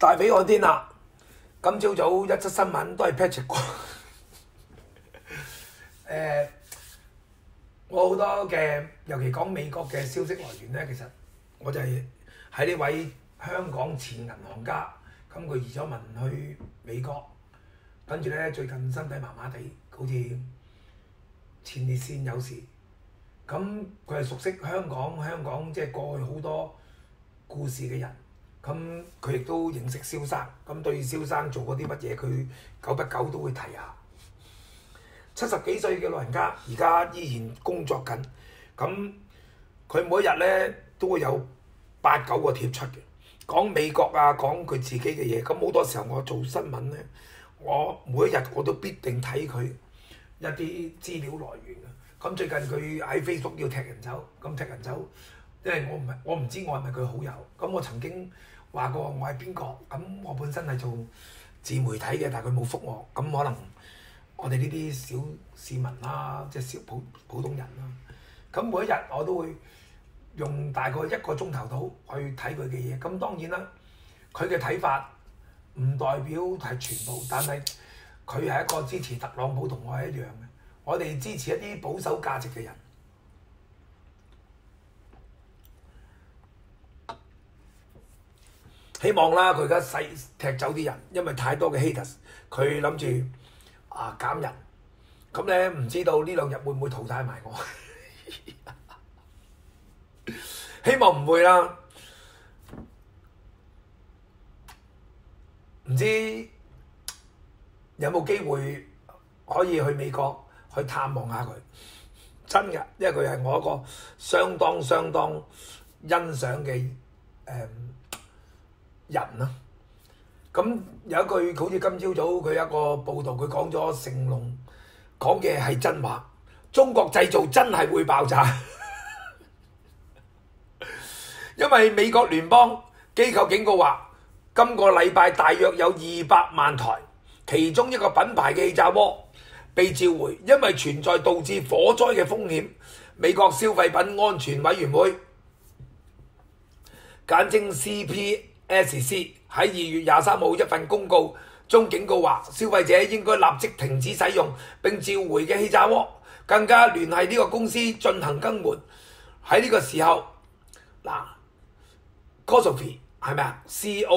大匪看天啦！今朝早一則新聞都係 Patrick 講。我好多嘅，尤其講美國嘅消息來源咧，其實我就係喺呢位香港前銀行家，咁佢移咗民去美國，跟住咧最近身體麻麻地，好似前列腺有事。咁佢係熟悉香港即係過去好多故事嘅人。咁佢亦都認識蕭生，咁對蕭生做過啲乜嘢，佢久不久都會提下。70幾歲嘅老人家，而家依然工作緊。咁佢每一日咧都會有8、9個貼出嘅，講美國啊，講佢自己嘅嘢。咁好多時候我做新聞咧，我每一日我都必定睇佢一啲資料來源嘅。咁最近佢喺 Facebook 要踢人走，咁踢人走，因為我唔知我係咪佢好友。咁我曾經話過我係邊個，咁我本身係做自媒體嘅，但係佢冇覆我，咁可能我哋呢啲小市民啦，即係小普通人啦，咁每一日我都會用大概1個鐘頭到去睇佢嘅嘢。咁當然啦，佢嘅睇法唔代表係全部，但係佢係一個支持特朗普同我係一樣嘅，我哋支持一啲保守價值嘅人。希望啦，佢而家踢走啲人，因為太多嘅 haters，佢諗住減人，咁咧唔知道呢2日會唔會淘汰埋我？希望唔會啦，唔知有冇機會可以去美國去探望下佢，真嘅，因為佢係我一個相當欣賞嘅人啦。咁有一句好似今朝早佢一個報導，佢講咗成龍講嘅係真話，中國製造真係會爆炸。因為美國聯邦機構警告話，今個禮拜大約有200萬台，其中一個品牌嘅氣炸鍋被召回，因為存在導致火災嘅風險。美國消費品安全委員會簡稱 CPSC 喺2月23號一份公告中警告話，消費者應該立即停止使用並召回嘅氣炸鍋，更加聯繫呢個公司進行更換。喺呢個時候，Cosori 係咪啊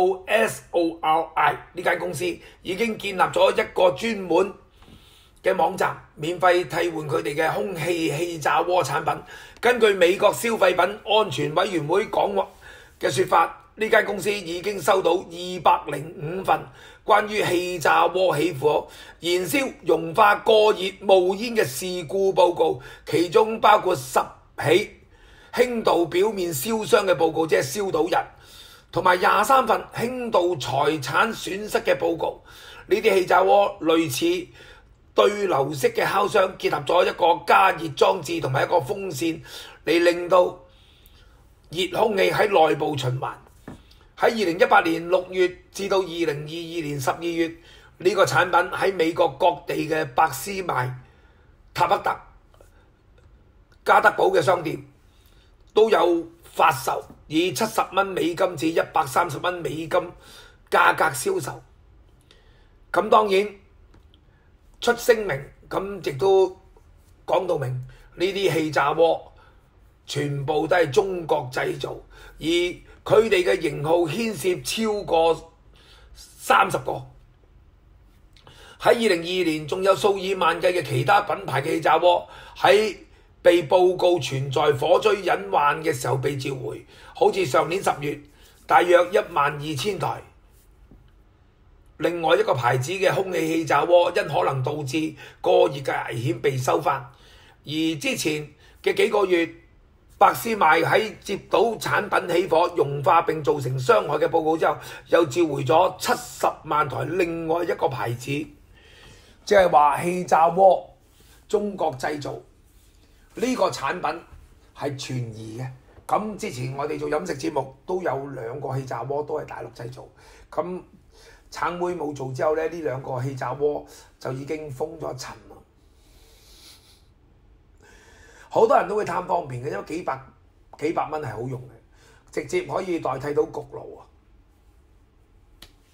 ？COSORI 呢間公司已經建立咗一個專門嘅網站，免費替換佢哋嘅空氣氣炸鍋產品。根據美國消費品安全委員會講話嘅説法，呢間公司已經收到205份關於氣炸鍋起火、燃燒、融化、過熱、冒煙嘅事故報告，其中包括10起輕度表面燒傷嘅報告，即係燒到人，同埋23份輕度財產損失嘅報告。呢啲氣炸鍋類似對流式嘅烤箱，結合咗一個加熱裝置同埋一個風扇嚟令到熱空氣喺內部循環。喺2018年6月至到2022年12月，呢個產品喺美國各地嘅百思賣、塔克特、加德堡嘅商店都有發售，以$70至$130價格銷售。咁當然出聲明，咁亦都講到明呢啲氣炸鍋全部都係中國製造，而佢哋嘅型號牽涉超過30個。喺2022年，仲有數以萬計嘅其他品牌嘅氣炸鍋喺被報告存在火災隱患嘅時候被召回，好似上年10月，大約12000台。另外一個牌子嘅空氣氣炸鍋因可能導致過熱嘅危險被收返。而之前嘅幾個月，百思賣喺接到產品起火、融化並造成傷害嘅報告之後，又召回咗70萬台另外一個牌子，即係話氣炸鍋中國製造。呢個產品係存疑嘅。咁之前我哋做飲食節目都有2個氣炸鍋都係大陸製造。咁橙妹冇做之後咧，呢2個氣炸鍋就已經封咗塵啦。好多人都會貪方便嘅，因為幾百蚊係好用嘅，直接可以代替到焗爐啊。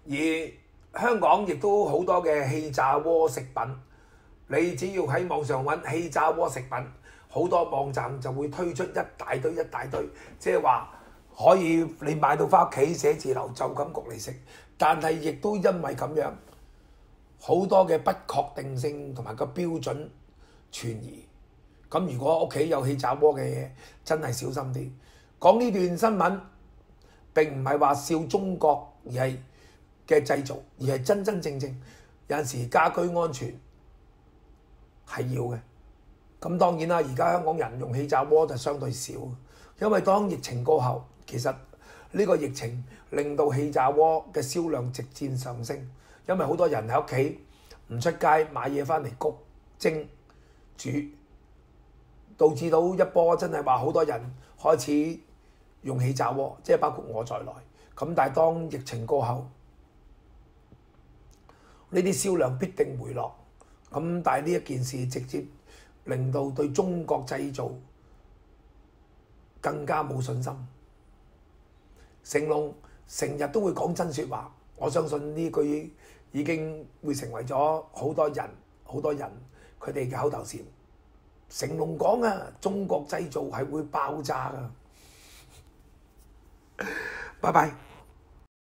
而香港亦都好多嘅氣炸鍋食品，你只要喺網上揾氣炸鍋食品，好多網站就會推出一大堆，即係話可以你買到翻屋企寫字樓就咁焗嚟食。但係亦都因為咁樣，好多嘅不確定性同埋個標準存疑。咁如果屋企有氣炸鍋嘅嘢，真係小心啲。講呢段新聞並唔係話笑中國而係嘅製造，而係真正有陣時家居安全係要嘅。咁當然啦，而家香港人用氣炸鍋就相對少，因為當疫情過後，其實呢個疫情令到氣炸鍋嘅銷量直線上升，因為好多人喺屋企唔出街買嘢翻嚟焗蒸煮，導致到一波真係話好多人開始用氣炸鍋，即係包括我在內。咁但係當疫情過後，呢啲銷量必定回落。咁但係呢一件事直接令到對中國製造更加冇信心。成龍成日都會講真説話，我相信呢句已經會成為咗好多人佢哋嘅口頭禪。成龍講啊，中國製造係會爆炸㗎。拜拜。